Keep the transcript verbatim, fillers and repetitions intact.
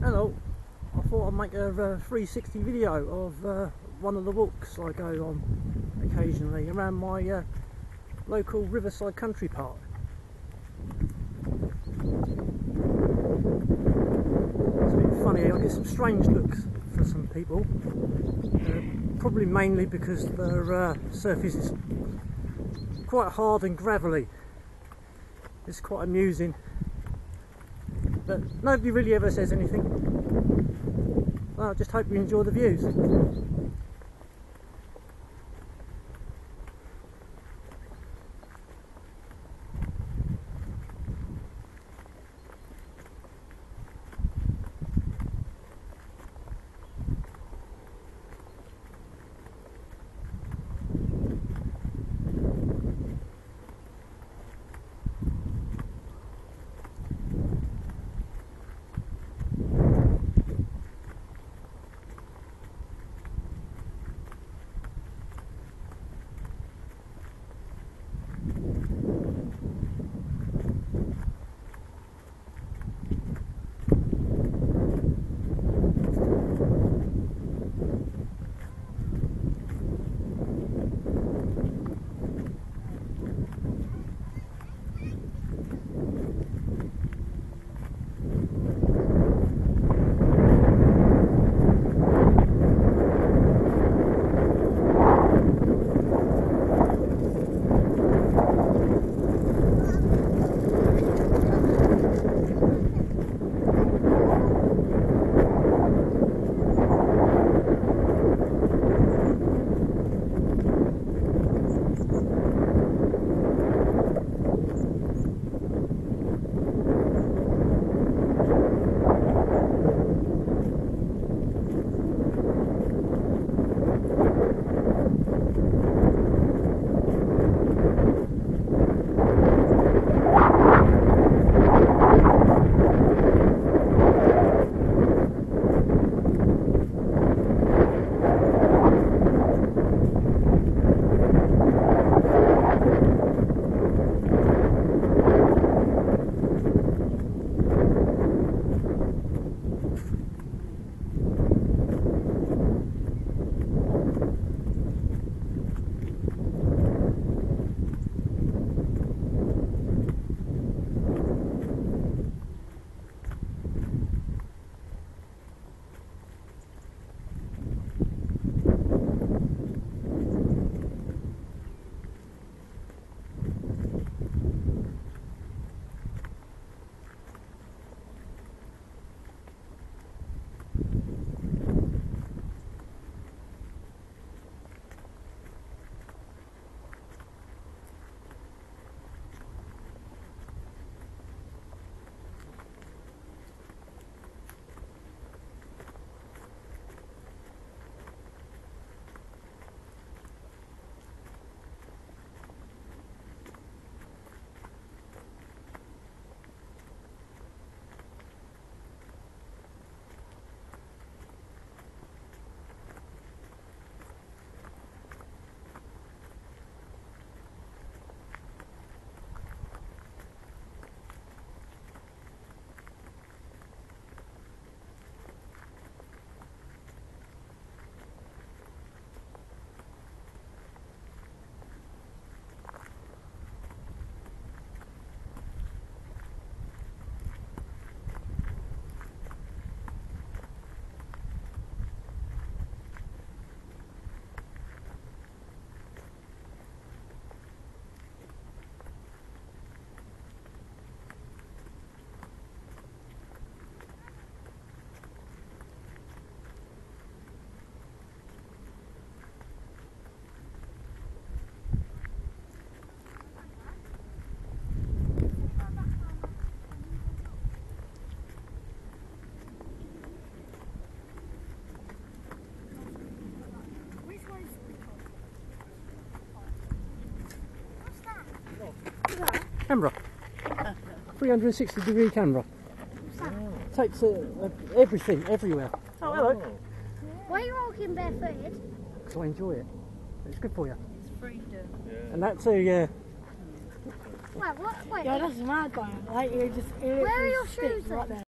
Hello, I thought I'd make a uh, three sixty video of uh, one of the walks I go on occasionally around my uh, local Riverside country park. It's a bit funny, I get some strange looks from some people, uh, probably mainly because their uh, surface is quite hard and gravelly. It's quite amusing, but nobody really ever says anything. Well, I just hope you enjoy the views. Camera, three hundred sixty degree camera. Takes uh, uh, everything, everywhere. Oh, hello. Why are you walking barefooted? Because I enjoy it. It's good for you. It's freedom. Yeah. And that too, yeah. Wait, what? Wait. Yeah, that's mad, man. Like, you just. Where are your shoes then? Right there.